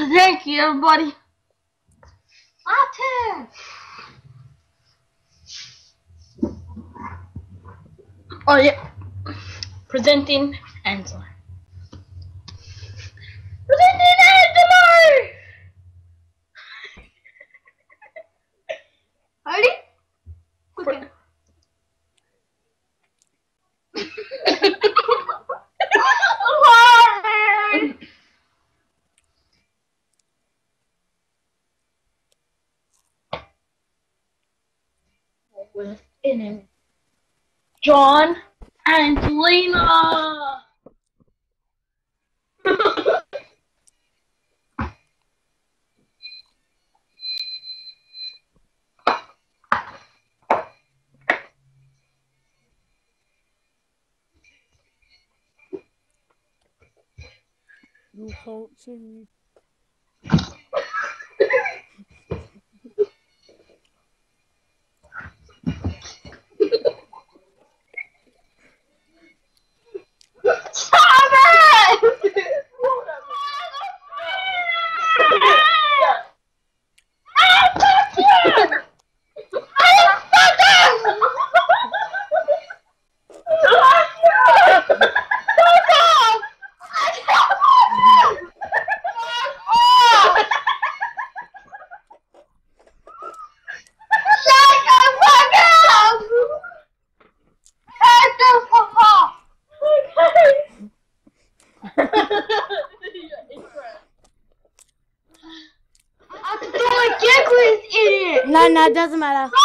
Thank you, everybody. My turn. Oh yeah. Presenting Angela. Presenting Angela. Ready? Quick. With in John Angelina. You can't see. Stop it! No, it doesn't matter.